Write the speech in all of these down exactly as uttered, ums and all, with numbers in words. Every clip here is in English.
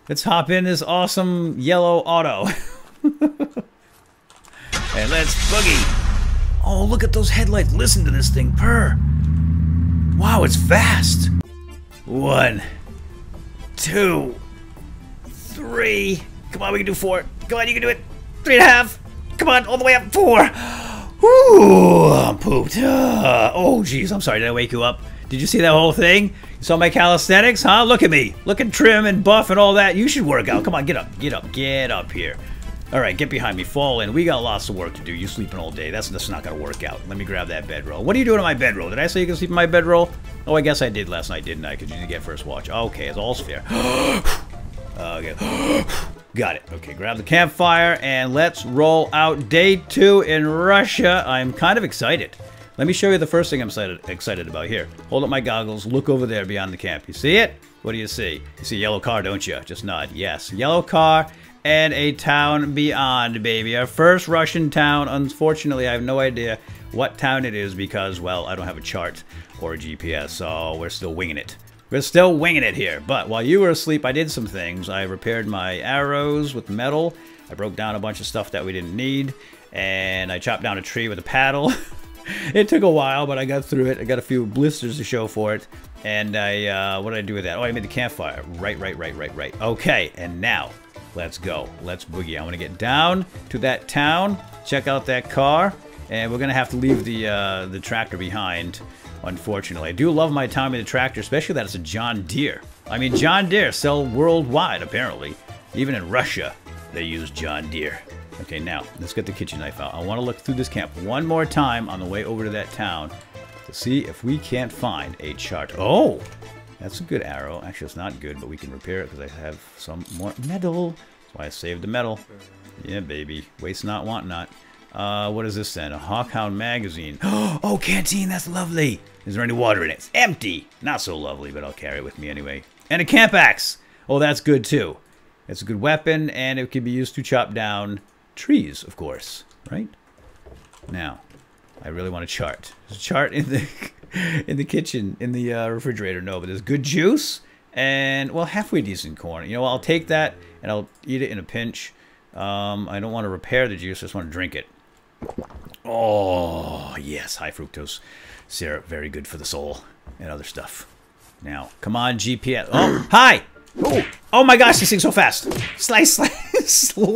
Let's hop in this awesome yellow auto. And let's boogie. Oh, look at those headlights. Listen to this thing purr. Wow, it's fast. One, two, three. Come on, we can do four. Come on, you can do it. Three and a half. Come on, all the way up. Four. Ooh, I'm pooped. Uh, oh, jeez, I'm sorry. Did I wake you up? Did you see that whole thing? You saw my calisthenics, huh? Look at me. Looking trim and buff and all that. You should work out. Come on, get up. Get up. Get up here. All right, get behind me. Fall in. We got lots of work to do. You sleeping all day. That's, that's not going to work out. Let me grab that bedroll. What are you doing in my bedroll? Did I say you can sleep in my bedroll? Oh, I guess I did last night, didn't I? Because you didn't get first watch. Okay, it's all's fair. Okay. Got it. Okay, grab the campfire and let's roll out day two in Russia. I'm kind of excited. Let me show you the first thing I'm excited, excited about here. Hold up my goggles. Look over there beyond the camp. You see it? What do you see? You see a yellow car, don't you? Just nod. Yes. Yellow car and a town beyond, baby. Our first Russian town. Unfortunately, I have no idea what town it is because, well, I don't have a chart or a G P S, so we're still winging it. We're still winging it here. But while you were asleep, I did some things. I repaired my arrows with metal. I broke down a bunch of stuff that we didn't need. And I chopped down a tree with a paddle. It took a while, but I got through it. I got a few blisters to show for it. And I, uh, what did I do with that? Oh, I made the campfire. Right, right, right, right, right. Okay, and now, let's go. Let's boogie. I want to get down to that town, check out that car, and we're going to have to leave the, uh, the tractor behind, unfortunately. I do love my time in the tractor, especially that it's a John Deere. I mean, John Deere sell worldwide, apparently. Even in Russia, they use John Deere. Okay, now, let's get the kitchen knife out. I want to look through this camp one more time on the way over to that town to see if we can't find a chart. Oh! That's a good arrow. Actually, it's not good, but we can repair it because I have some more metal. That's why I saved the metal. Yeah, baby. Waste not, want not. Uh, what is this then? A Hawkhound magazine. Oh, canteen, that's lovely. Is there any water in it? It's empty. Not so lovely, but I'll carry it with me anyway. And a camp axe. Oh, that's good too. It's a good weapon, and it can be used to chop down trees, of course, right? Now, I really want a chart. There's a chart in the in the kitchen, in the uh, refrigerator. No, but there's good juice and, well, halfway decent corn. You know, I'll take that and I'll eat it in a pinch. Um, I don't want to repair the juice. I just want to drink it. Oh, yes, high fructose syrup. Very good for the soul and other stuff. Now, come on, G P S. Oh, hi! Oh, oh my gosh, this thing's so fast. Slice, slice,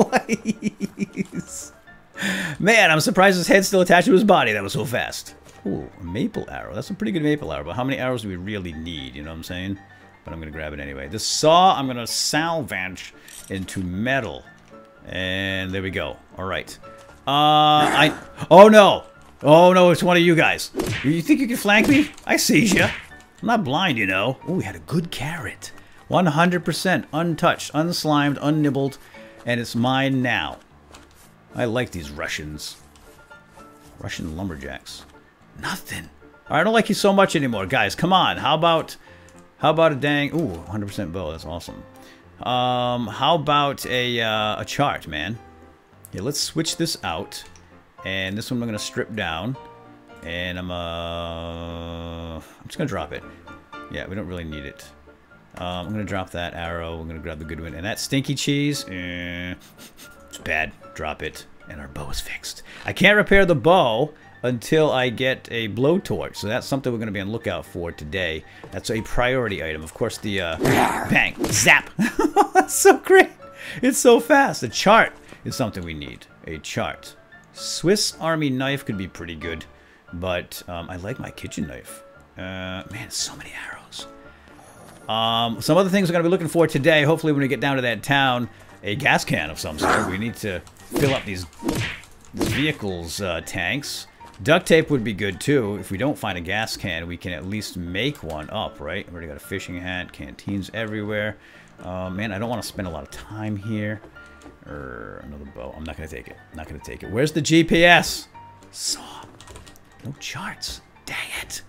slice. Man, I'm surprised his head's still attached to his body. That was so fast. Ooh, a maple arrow. That's a pretty good maple arrow. But how many arrows do we really need? You know what I'm saying? But I'm going to grab it anyway. This saw, I'm going to salvage into metal. And there we go. All right. Uh, I... Oh, no. Oh, no, it's one of you guys. You think you can flank me? I sees you. I'm not blind, you know. Oh, we had a good carrot. one hundred percent untouched, unslimed, unnibbled, and it's mine now. I like these Russians. Russian lumberjacks. Nothing. I don't like you so much anymore. Guys, come on. How about how about a dang... Ooh, one hundred percent bow. That's awesome. Um, how about a, uh, a chart, man? Yeah, let's switch this out. And this one I'm going to strip down. And I'm, uh... I'm just going to drop it. Yeah, we don't really need it. Um, I'm going to drop that arrow. I'm going to grab the good one. And that stinky cheese, eh, it's bad. Drop it. And our bow is fixed. I can't repair the bow until I get a blowtorch. So that's something we're going to be on the lookout for today. That's a priority item. Of course, the uh, bang, zap. That's so great. It's so fast. A chart is something we need. A chart. Swiss Army knife could be pretty good. But um, I like my kitchen knife. Uh, man, so many arrows. Um, some other things we're going to be looking for today, hopefully when we get down to that town, a gas can of some sort. We need to fill up these, these vehicles' uh, tanks. Duct tape would be good too. If we don't find a gas can, we can at least make one up, right? We already got a fishing hat, canteens everywhere. Uh, man, I don't want to spend a lot of time here. Or another bow. I'm not going to take it. Not going to take it. Where's the G P S? Saw. No charts. Dang it.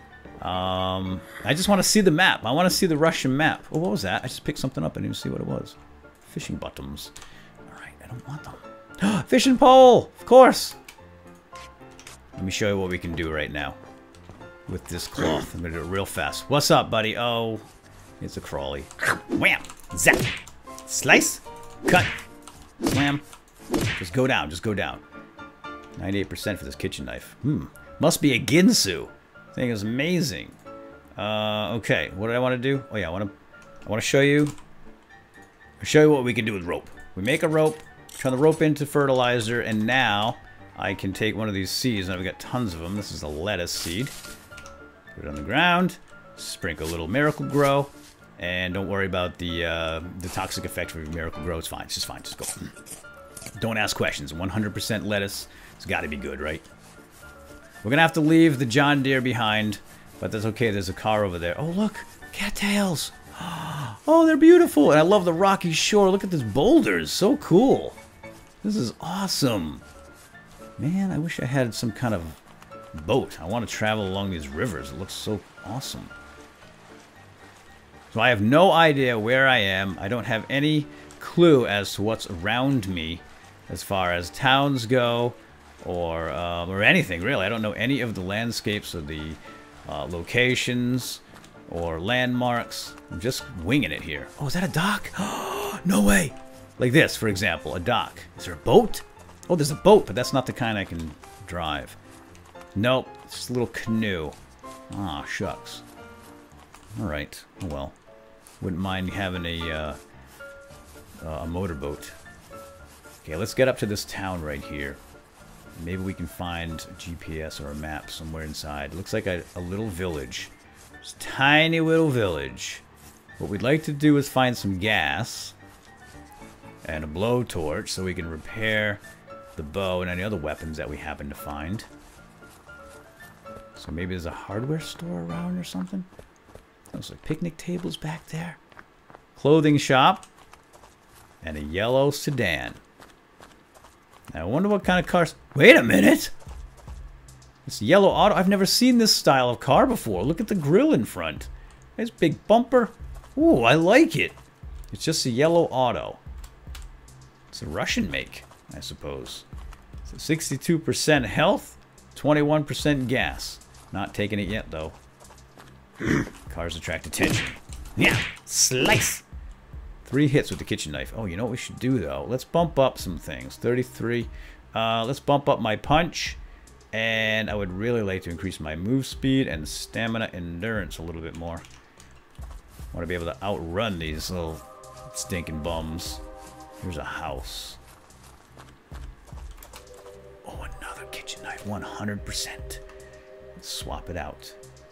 Um, I just want to see the map. I want to see the Russian map. Oh, what was that? I just picked something up. I didn't even see what it was. Fishing bottoms. All right, I don't want them. Fishing pole, of course. Let me show you what we can do right now with this cloth. I'm gonna do it real fast. What's up, buddy? Oh, it's a crawly. Wham! Zap! Slice. Cut. Slam. Just go down. Just go down. ninety-eight percent for this kitchen knife. Hmm. Must be a Ginsu. Thing is amazing. Uh, okay. What did I want to do? Oh yeah, I want to. I want to show you. Show you what we can do with rope. We make a rope. Turn the rope into fertilizer, and now I can take one of these seeds, and I've got tons of them. This is a lettuce seed. Put it on the ground. Sprinkle a little Miracle Grow. And don't worry about the uh, the toxic effect of Miracle Grow. It's fine. It's just fine. Just go. Don't ask questions. one hundred percent lettuce. It's got to be good, right? We're going to have to leave the John Deere behind. But that's okay. There's a car over there. Oh, look. Cattails. Oh, they're beautiful. And I love the rocky shore. Look at these boulders. So cool. This is awesome. Man, I wish I had some kind of boat. I want to travel along these rivers. It looks so awesome. So I have no idea where I am. I don't have any clue as to what's around me as far as towns go or um, or anything, really. I don't know any of the landscapes or the uh, locations or landmarks. I'm just winging it here. Oh, is that a dock? No way. Like this, for example, a dock. Is there a boat? Oh, there's a boat, but that's not the kind I can drive. Nope, it's just a little canoe. Ah, shucks. All right. Oh, well. Wouldn't mind having a, uh, uh, a motorboat. Okay, let's get up to this town right here. Maybe we can find a G P S or a map somewhere inside. Looks like a, a little village. Just a tiny little village. What we'd like to do is find some gas and a blowtorch so we can repair the bow and any other weapons that we happen to find. So maybe there's a hardware store around or something? Looks like picnic tables back there. Clothing shop. And a yellow sedan. Now, I wonder what kind of cars... Wait a minute! This yellow auto... I've never seen this style of car before. Look at the grill in front. Nice big bumper. Ooh, I like it. It's just a yellow auto. It's a Russian make, I suppose. So sixty-two percent health, twenty-one percent gas. Not taking it yet, though. Cars attract attention. Yeah, slice. Three hits with the kitchen knife. Oh, you know what we should do, though? Let's bump up some things. thirty-three. Uh, let's bump up my punch. And I would really like to increase my move speed and stamina endurance a little bit more. I want to be able to outrun these little stinking bums. Here's a house. Oh, another kitchen knife. one hundred percent. Let's swap it out.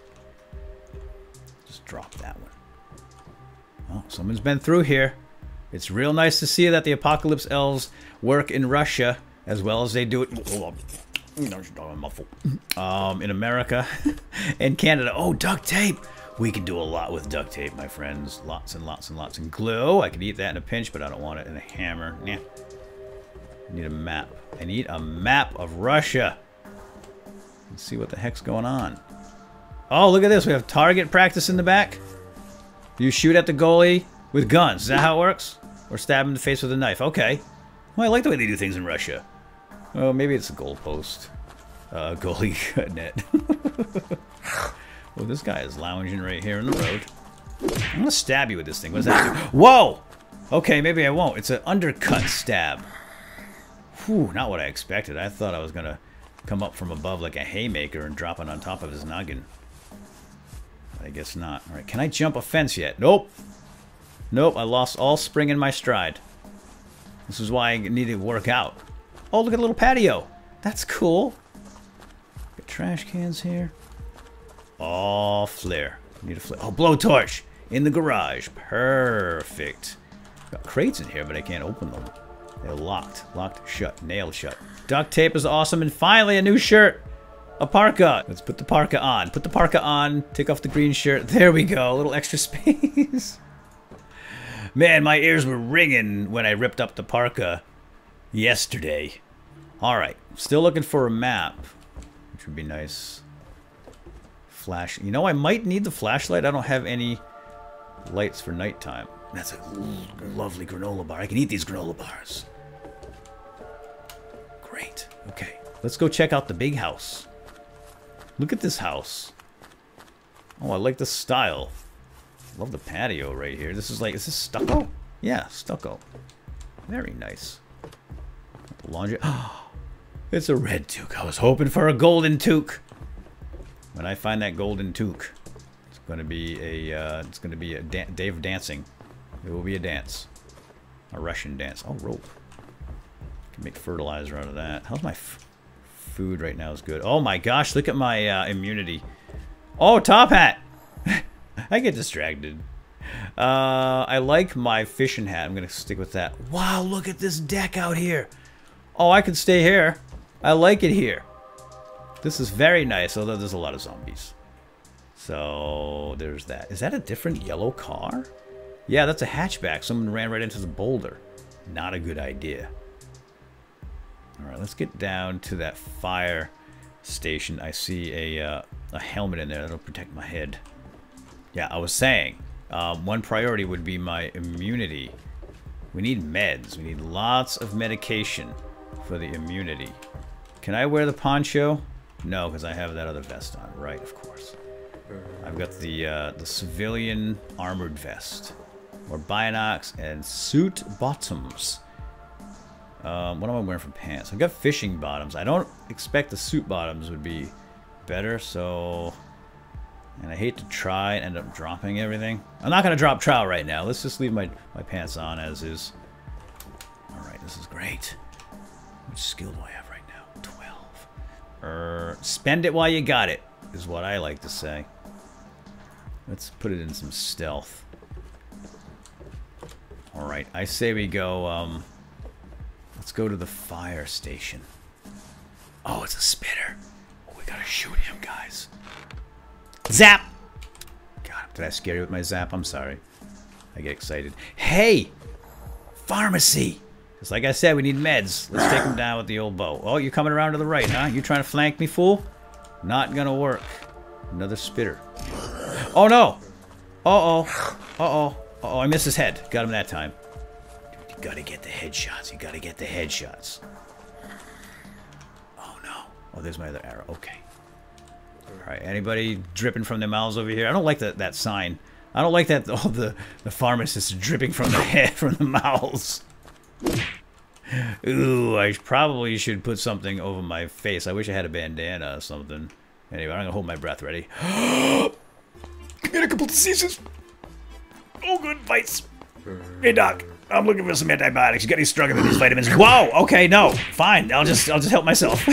Just drop that one. Oh, someone's been through here. It's real nice to see that the Apocalypse Elves work in Russia as well as they do it um, in America and Canada. Oh, duct tape. We can do a lot with duct tape, my friends. Lots and lots and lots. And glue. I could eat that in a pinch, but I don't want it in a hammer. Nah. I need a map. I need a map of Russia. Let's see what the heck's going on. Oh, look at this. We have target practice in the back. You shoot at the goalie with guns. Is that how it works? Or stab him in the face with a knife. Okay. Well, I like the way they do things in Russia. Oh, maybe it's a goalpost. Uh, goalie net. Well, this guy is lounging right here in the road. I'm going to stab you with this thing. What does that do? Whoa! Okay, maybe I won't. It's an undercut stab. Whew, not what I expected. I thought I was going to come up from above like a haymaker and drop it on top of his noggin. I guess not. All right, can I jump a fence yet? Nope. Nope, I lost all spring in my stride. This is why I need to work out. Oh, look at a little patio. That's cool. Got trash cans here. Oh, flare. Need a flare. Oh, blowtorch in the garage. Perfect. Got crates in here, but I can't open them. They're locked. Locked shut. Nailed shut. Duct tape is awesome. And finally, a new shirt. A parka. Let's put the parka on. Put the parka on. Take off the green shirt. There we go. A little extra space. Man, my ears were ringing when I ripped up the parka yesterday. Alright. Still looking for a map. Which would be nice. Flash. You know, I might need the flashlight. I don't have any lights for nighttime. That's a lovely granola bar. I can eat these granola bars. Great. Okay. Let's go check out the big house. Look at this house. Oh, I like the style. Love the patio right here. This is like, is this stucco? Yeah, stucco. Very nice. Laundry. Oh, it's a red toque. I was hoping for a golden toque. When I find that golden toque, it's going to be a. Uh, it's going to be a da day of dancing. It will be a dance, a Russian dance. Oh, rope. Can make fertilizer out of that. How's my f food right now? Is good. Oh my gosh! Look at my uh, immunity. Oh, top hat. I get distracted. Uh, I like my fishing hat. I'm gonna stick with that. Wow, look at this deck out here. Oh, I can stay here. I like it here. This is very nice, although there's a lot of zombies. So, there's that. Is that a different yellow car? Yeah, that's a hatchback. Someone ran right into the boulder. Not a good idea. Alright, let's get down to that fire station. I see a, uh, a helmet in there that'll protect my head. Yeah, I was saying, um, one priority would be my immunity. We need meds. We need lots of medication for the immunity. Can I wear the poncho? No, because I have that other vest on. Right, of course. I've got the uh, the civilian armored vest. Or binocs and suit bottoms. Um, what am I wearing for pants? I've got fishing bottoms. I don't expect the suit bottoms would be better, so... And I hate to try and end up dropping everything. I'm not going to drop trowel right now. Let's just leave my, my pants on as is. Alright, this is great. Which skill do I have right now? twelve. Er, spend it while you got it, is what I like to say. Let's put it in some stealth. Alright, I say we go, um... let's go to the fire station. Oh, it's a spitter. Oh, we gotta shoot him, guys. Zap! God, did I scare you with my zap? I'm sorry. I get excited. Hey! Pharmacy! Just like I said, we need meds. Let's take him down with the old bow. Oh, you're coming around to the right, huh? You trying to flank me, fool? Not gonna work. Another spitter. Oh, no! Uh-oh. Uh-oh. Uh-oh, I missed his head. Got him that time. Dude, you gotta get the headshots. You gotta get the headshots. Oh, no. Oh, there's my other arrow. Okay. Alright, anybody dripping from their mouths over here? I don't like that that sign. I don't like that all the, the pharmacists dripping from the head, from the mouths. Ooh, I probably should put something over my face. I wish I had a bandana or something. Anyway, I'm gonna hold my breath. Ready? Communicable diseases. Oh, good bites. Hey, doc. I'm looking for some antibiotics. You got any struggling with these vitamins? Whoa. Okay, no. Fine. I'll just I'll just help myself.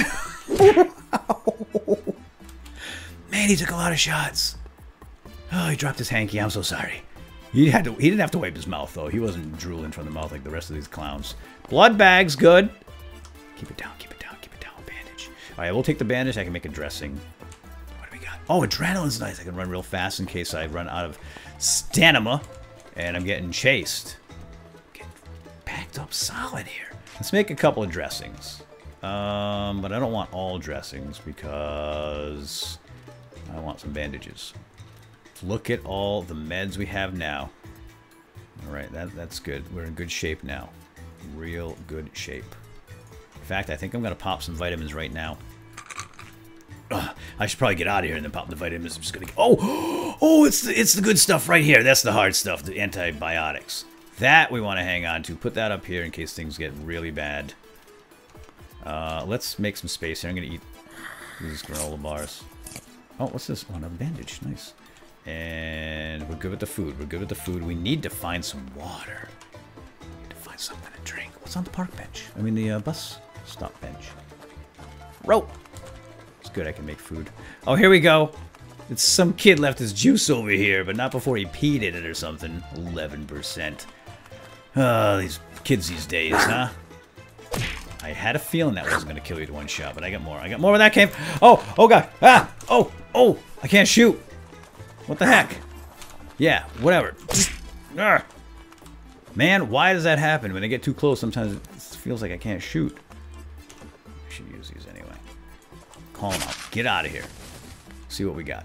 Man, he took a lot of shots. Oh, he dropped his hanky. I'm so sorry. He had to. He didn't have to wipe his mouth though. He wasn't drooling from the mouth like the rest of these clowns. Blood bags, good. Keep it down. Keep it down. Keep it down. Bandage. All right, we'll take the bandage. I can make a dressing. What do we got? Oh, adrenaline's nice. I can run real fast in case I run out of stamina, and I'm getting chased. Getting packed up solid here. Let's make a couple of dressings. Um, but I don't want all dressings because I want some bandages. Look at all the meds we have now. Alright, that, that's good. We're in good shape now. Real good shape. In fact, I think I'm going to pop some vitamins right now. Ugh, I should probably get out of here and then pop the vitamins. I'm just going to... Oh! Oh, it's the, it's the good stuff right here. That's the hard stuff, the antibiotics. That we want to hang on to. Put that up here in case things get really bad. Uh, let's make some space here. I'm going to eat these granola bars. Oh, what's this? Oh, another bandage. Nice. And we're good with the food. We're good with the food. We need to find some water. We need to find something to drink. What's on the park bench? I mean the uh, bus stop bench. Rope. It's good. I can make food. Oh, here we go. It's some kid left his juice over here, but not before he peed in it or something. eleven percent. Oh, these kids these days, huh? I had a feeling that wasn't going to kill you to one shot, but I got more. I got more where that came. Oh, oh god. Ah, oh, oh, I can't shoot. What the heck? Yeah, whatever. Just, uh. Man, why does that happen? When I get too close, sometimes it feels like I can't shoot. I should use these anyway. Call him out. Get out of here. See what we got.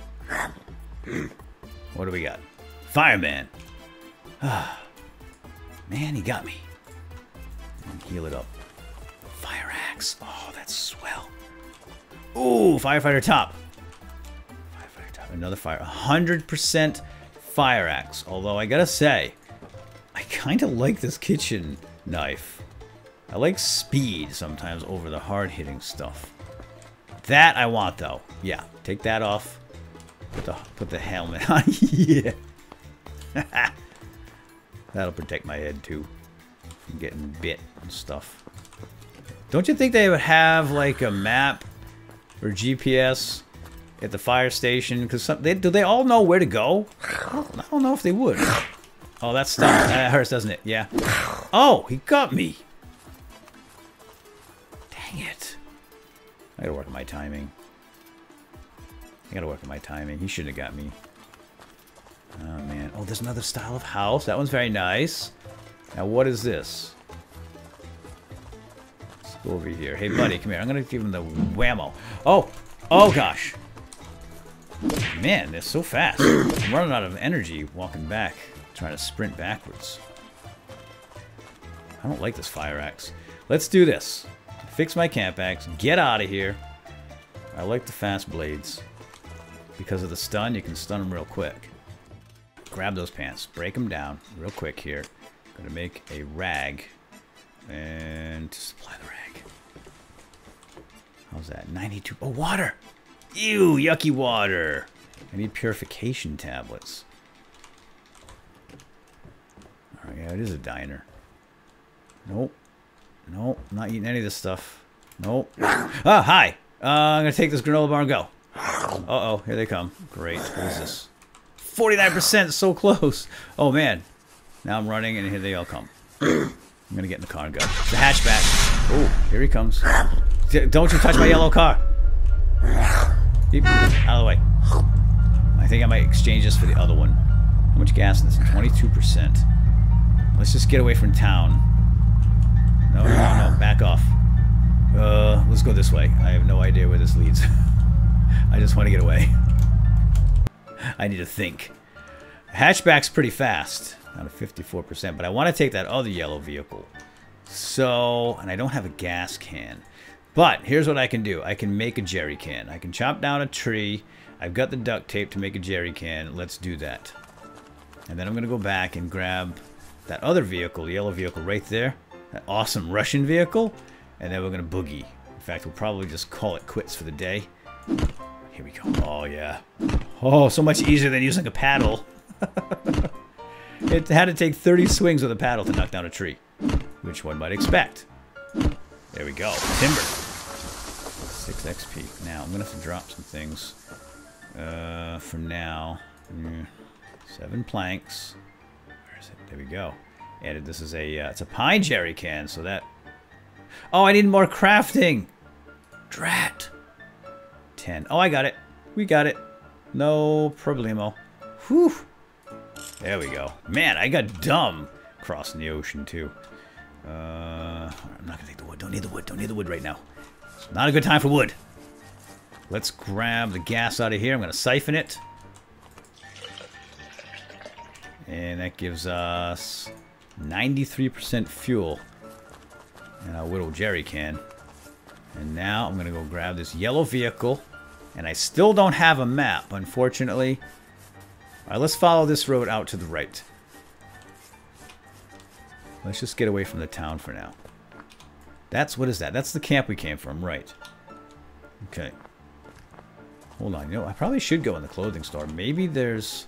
What do we got? Fireman. Man, he got me. Heal it up. Fire axe. Oh, that's swell. Ooh, firefighter top. Firefighter top. Another fire. one hundred percent fire axe. Although I gotta say, I I kind of like this kitchen knife. I like speed sometimes over the hard-hitting stuff. That I want, though. Yeah, take that off. Put the, put the helmet on. Yeah. That'll protect my head, too. From getting bit and stuff. Don't you think they would have, like, a map or G P S at the fire station? Because they, do they all know where to go? I don't, I don't know if they would. Oh, that stuff. That hurts, doesn't it? Yeah. Oh, he got me. Dang it. I gotta work on my timing. I gotta work on my timing. He shouldn't have got me. Oh, man. Oh, there's another style of house. That one's very nice. Now, what is this? Let's go over here. Hey, buddy, come here. I'm gonna give him the whammo. Oh! Oh, gosh. Man, they're so fast. I'm running out of energy walking back. Trying to sprint backwards. I don't like this fire axe. Let's do this. Fix my camp axe. Get out of here. I like the fast blades. Because of the stun, you can stun them real quick. Grab those pants. Break them down real quick here. Gonna make a rag. And to supply the rag. How's that? ninety-two. Oh, water! Ew, yucky water. I need purification tablets. Oh, yeah, it is a diner. Nope. Nope. Not eating any of this stuff. Nope. Ah, hi! Uh, I'm gonna take this granola bar and go. Uh-oh, here they come. Great. What is this? forty-nine percent, so close. Oh, man. Now I'm running, and here they all come. I'm gonna get in the car and go. The hatchback. Oh, here he comes. Don't you touch my yellow car. Beep. Out of the way. I think I might exchange this for the other one. How much gas in this? twenty-two percent. Let's just get away from town. No, no, no. Back off. Uh, let's go this way. I have no idea where this leads. I just want to get away. I need to think. Hatchback's pretty fast. Down to fifty-four percent. But I want to take that other yellow vehicle. So, and I don't have a gas can. But here's what I can do. I can make a jerry can. I can chop down a tree. I've got the duct tape to make a jerry can. Let's do that. And then I'm going to go back and grab that other vehicle, the yellow vehicle right there. That awesome Russian vehicle. And then we're going to boogie. In fact, we'll probably just call it quits for the day. Here we go. Oh, yeah. Oh, so much easier than using a paddle. It had to take thirty swings with a paddle to knock down a tree. Which one might expect. There we go. Timber. six X P. Now, I'm going to have to drop some things. Uh, for now. Mm, seven planks. Where is it? There we go. Added this is a, uh, it's a pine jerry can, so that... Oh, I need more crafting! Drat! ten. Oh, I got it. We got it. No problemo. Whew! There we go. Man, I got dumb crossing the ocean, too. Uh, I'm not gonna take the wood. Don't need the wood. Don't need the wood right now. It's not a good time for wood. Let's grab the gas out of here. I'm gonna siphon it. And that gives us ninety-three percent fuel. And our little jerry can. And now I'm gonna go grab this yellow vehicle. And I still don't have a map, unfortunately. Alright, let's follow this road out to the right. Let's just get away from the town for now. That's, what is that? That's the camp we came from, right. Okay. Hold on, you know, I probably should go in the clothing store. Maybe there's...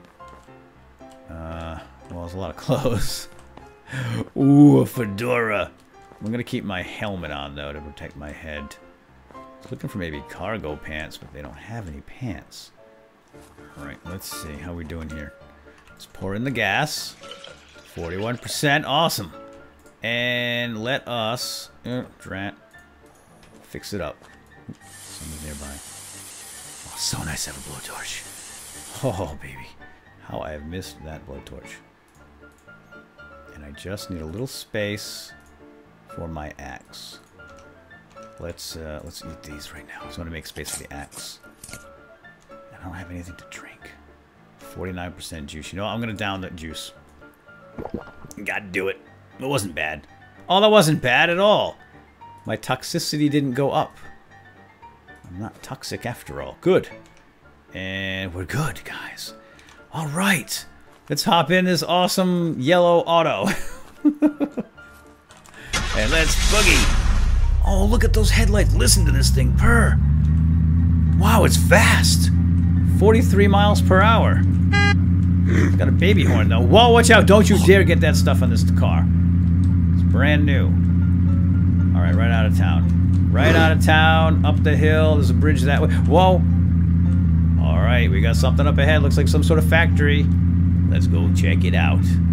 Uh, well, there's a lot of clothes. Ooh, a fedora. I'm going to keep my helmet on, though, to protect my head. I was looking for maybe cargo pants, but they don't have any pants. Alright, let's see how we're doing here. Let's pour in the gas. forty-one percent. Awesome. And let us... Uh, drat. Fix it up. Someone's nearby. Oh, so nice to have a blowtorch. Oh, baby. How I have missed that blowtorch. And I just need a little space for my axe. Let's uh, let's eat these right now. I just want to make space for the axe. I don't have anything to drink. forty-nine percent juice. You know what? I'm going to down that juice. Gotta do it. It wasn't bad. Oh, that wasn't bad at all. My toxicity didn't go up. I'm not toxic after all. Good. And we're good, guys. All right. Let's hop in this awesome yellow auto. And let's boogie. Oh, look at those headlights. Listen to this thing purr. Wow, it's fast. forty-three miles per hour. It's got a baby horn, though. Whoa, watch out. Don't you dare get that stuff on this car. It's brand new. All right, right out of town. Right out of town, up the hill. There's a bridge that way. Whoa. All right, we got something up ahead. Looks like some sort of factory. Let's go check it out.